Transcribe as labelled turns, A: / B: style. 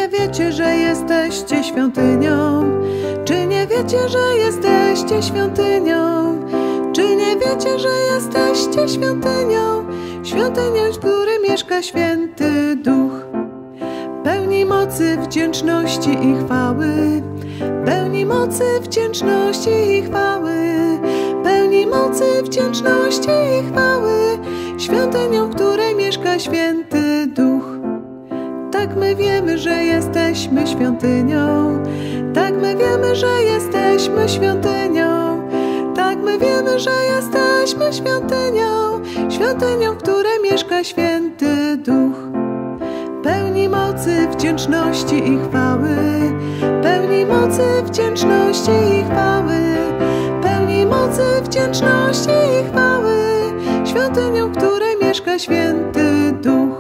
A: nie wiecie, że jesteście świątynią? Czy nie wiecie, że jesteście świątynią? Czy nie wiecie, że jesteście świątynią? Świątynią, w której mieszka święty Duch. Pełni mocy, wdzięczności i chwały. Pełni mocy, wdzięczności i chwały. Pełni mocy, wdzięczności i chwały. Świątynią, w której mieszka święty Duch. Tak my wiemy, że jesteśmy świątynią. Tak my wiemy, że jesteśmy świątynią. Tak my wiemy, że jesteśmy świątynią. Świątynią, w której mieszka święty Duch. Pełni mocy, wdzięczności i chwały. Pełni mocy, wdzięczności i chwały. Pełni mocy, wdzięczności i chwały. Świątynią, w której mieszka święty Duch.